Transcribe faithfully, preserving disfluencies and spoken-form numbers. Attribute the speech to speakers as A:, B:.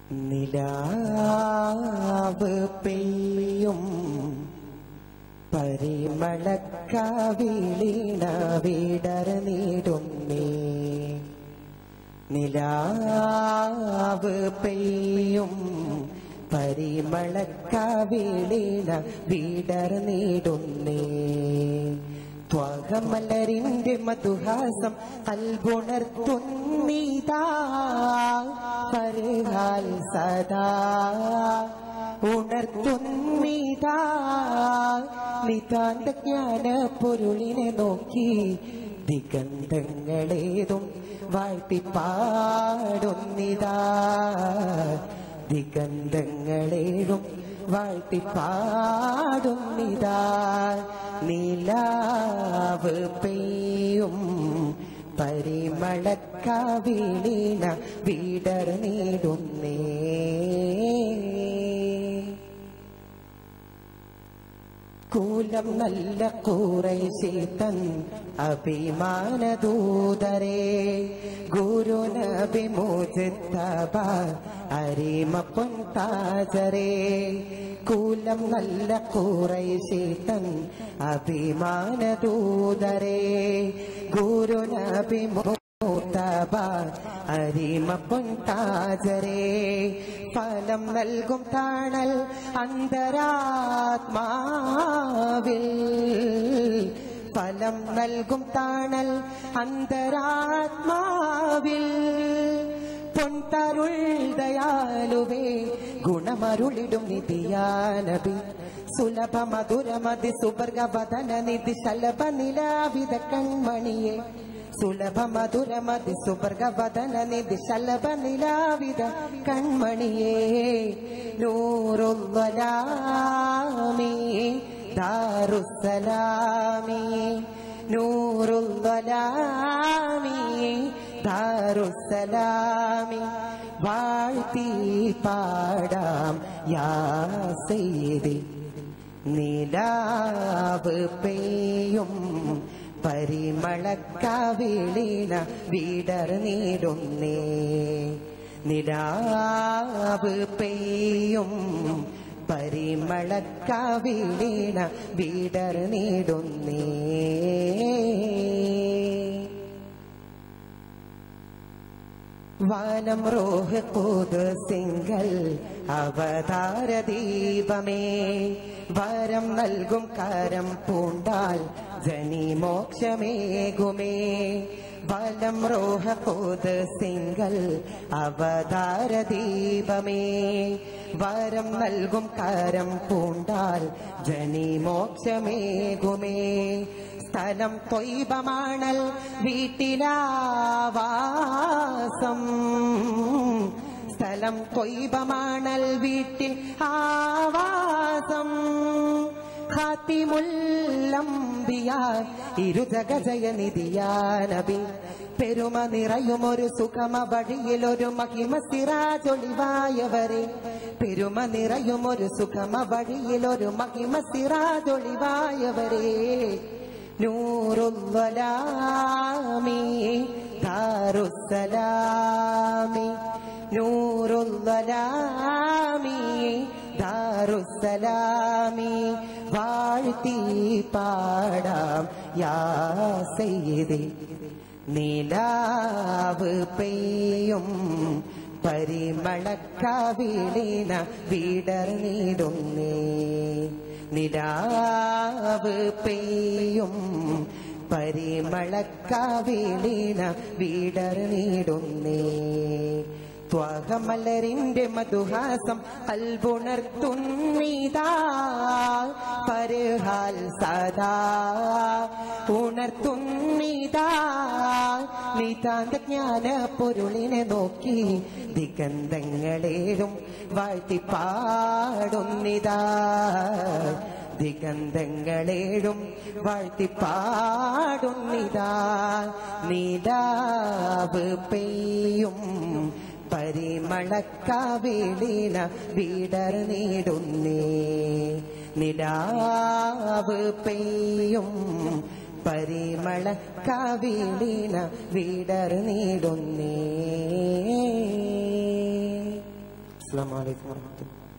A: നിലാവ് പെയ്യും പരിമളക്കാവിളിണ വിടർന്നിടുന്നേ. നിലാവ് പെയ്യും പരിമളക്കാവിളിണ വിടർന്നിടുന്നേ. ത്വകമലരിന്റെ മധുഹാസം കൽബുണർത്തുന്നിതാ. ഫർഹാൽ സദാ ഉണർത്തുന്നിതാ. നിതാന്ത ജ്ഞാന പൊരുളിനെ നോക്കി ദിഗന്ധങ്ങളേതും വാഴ്ത്തിപ്പാടുന്നിതാ. ദിഗന്ധങ്ങളേതും വാഴ്ത്തിപ്പാടുന്നിതാ. നിലാവ് പെയ്യും പരിമളക്കാവിളിണ വിടർന്നിടുന്നേ. കൂലം നല്ല ഖുറൈശിതൻ അഭിമാനദൂതരേ. ഗുരുനബി മുജ്തബ അരിമ പൊൻതാജരേ. കൂലം നല്ല ഖുറൈശിതൻ അഭിമാനദൂതരേ. ഗുരുനബി മുജ്തബ അരിമ പൊൻതാജരേ. ഫലം നൽകും തണൽ അന്തരാത്മാവിൽ. ഫലം നൽകും തണൽ അന്തരാത്മാവിൽ. പൊൻതരുൾ ദയാലുവേ ഗുണമരുളിടും നിധിയാനബി. സുലഭ മധുരമതി സുവർഗവദന നിധി ശലഭ നിലാവിത കൺമണിയെ. സുലഭ മധുരമതി സുവർഗവദന നിധി ശലഭ നിലാവിത കൺമണിയെ. നൂറുൽ-ളലാമി ദാറുസ്സലാമി. നൂറുൽ-ളലാമി ദാറുസ്സലാമി. വാഴ്ത്തി പാടാം യാ സയ്യിദി. നിലാവ് പെയ്യും പരിമളക്കാവിളിണ വിടർന്നിടുന്നേ. നിലാവ് പെയ്യും പരിമളക്കാവിളിണ വിടർന്നിടുന്നേ. വാനം റൂഹ് ഖുദ്സിങ്കൽ അവതാര ദീപമേ. വരം നൽകും കരം പൂണ്ടാൽ ജനി മോക്ഷമേകുമേ. വലം റൂഹ് ഖുദ്സിങ്കൽ അവതാര ദീപമേ. വരം നൽകും കരം പൂണ്ടാൽ ജനി മോക്ഷമേകുമേ. സ്ഥലം ത്വയ്ബമാണൽ വീട്ടിലാവാസം. സ്ഥലം ത്വയ്ബമാണൽ വീട്ടിൽ ആവാസം. ഖാതിമുൽ അംബിയാ ഇരുജഗജയനിധിയാ നബി. പെരുമ നിറയുമൊരു സുഖമ വഴിയിലൊരു മഹിമ സിറാജൊളിവായവരെ. പെരുമ നിറയുമൊരു സുഖമ വഴിയിലൊരു മഹിമ സിറാജൊളിവായവരെ. നൂറുൽ-ളലാമി ദാറുസ്സലാമി. നൂറുൽ-ളലാമി ദാറുസ്സലാമി. വാഴ്ത്തി പാടാം യാ സയ്യിദി. നിലാവ് പെയ്യും പരിമളക്കാവിളിണ വിടർന്നിടുന്നേ. നിലാവ് പെയ്യും പരിമളക്കാവിളിണ വിടർന്നിടുന്നേ. ത്വകമലരിന്റെ മധുഹാസം കൽബുണർത്തുന്നിതാ. ഫർഹാൽ സദാ ഉണർത്തുന്നിതാ. നിതാന്ത ജ്ഞാന പൊരുളിനെ നോക്കി ദിഗന്ധങ്ങളേതും വാഴ്ത്തിപ്പാടുന്നിതാ. ദിഗന്ധങ്ങളേഴും വാഴ്ത്തിപ്പാടുന്നിതാ. നിലാവ് പെയ്യും പരിമളക്കാവിളിണ വിടർന്നിടുന്നേ. നിലാവ് പെയ്യും പരിമളക്കാവിളിണ വിടർന്നിടുന്നേ. അസ്സലാമു അലൈക്കും വറഹ്മത്തുള്ളാഹി.